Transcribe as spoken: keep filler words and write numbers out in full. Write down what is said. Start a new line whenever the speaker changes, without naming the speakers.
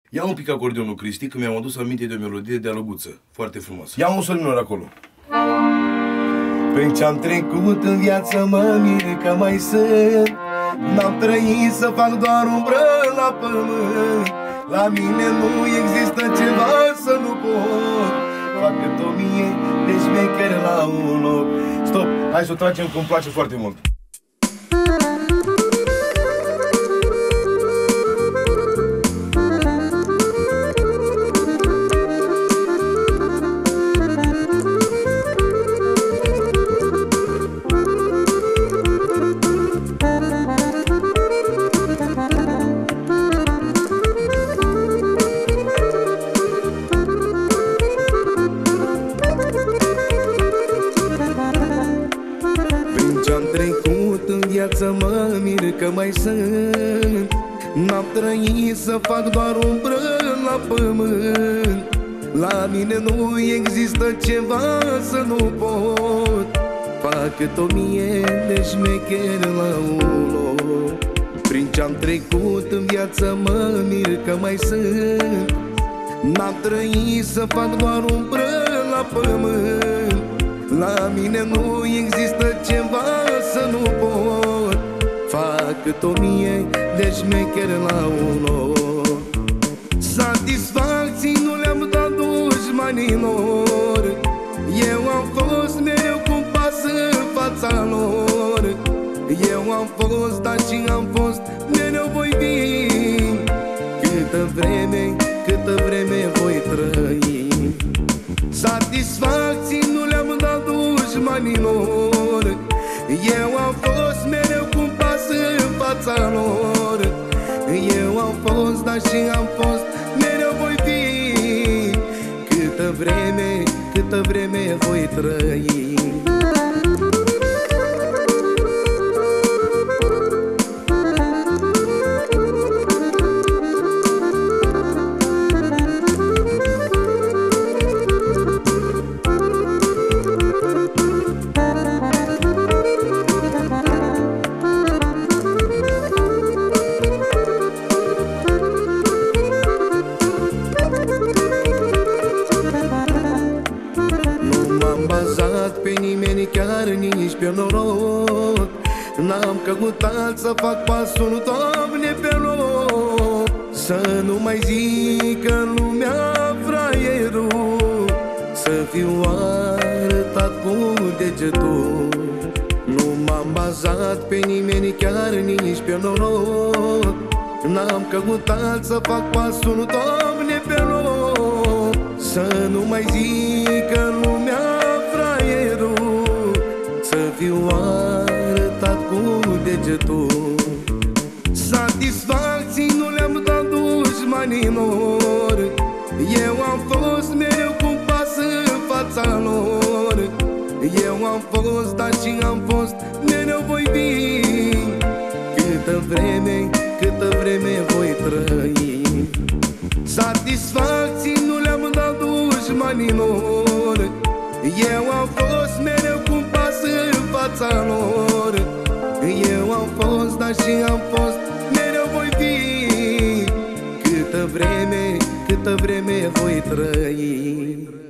Ia un pic acordeonul, Cristi, că mi-am adus aminte de o melodie de alăguță. Foarte frumoasă.
Ia un sol minor acolo. Prin ce-am trecut în viață mă mir că mai sunt. N-am trăit să fac doar umbră la pământ. La mine nu există ceva să nu pot. Fac cât o mie de șmecheri la un loc. Stop, hai să o tragem că îmi place foarte mult. Viață mă mir că mai sunt. N-am trăit să fac doar umbră la pământ. La mine nu există ceva să nu pot. Fac cât o mie de șmecheri la un loc. Prin ce-am trecut în viață mă mir că mai sunt. N-am trăit să fac doar umbră la pământ. La mine nu există ceva să nu pot. Fac cât o mie de șmecheri la un loc. Satisfacții nu le-am dat dușmanilor. Eu am fost mereu cu un pas în fața lor. Eu am fost, dar și am fost, mereu voi fi. Câtă vreme, câtă vreme voi trăi. Satisfacții nu le-am dat dușmanilor. Eu am fost mereu cu un pas în fața lor. Eu am fost, dar și am fost, mereu voi fi. Câtă vreme, câtă vreme voi trăi. Pe nimeni, chiar nici pe noroc. N-am căutat să fac pasul, Doamne, pe loc. Să nu mai zică lumea fraierul, să fiu arătat cu degetul. Nu m-am bazat pe nimeni, chiar nici pe noroc. N-am căutat să fac pasul, Doamne, pe loc. Să nu mai zică lumea să fiu arătat cu degetul. Satisfacții nu le-am dat dușmanilor. Eu am fost mereu cu un pas în fața lor. Eu am fost, dar și am fost, mereu voi fi. Câtă vreme, câtă vreme voi trăi. Satisfacții nu le-am dat dușmanilor. Eu am fost mereu cu un pas în fața lor. Eu am fost, dar și am fost, mereu voi fi. Câtă vreme, câtă vreme voi trăi.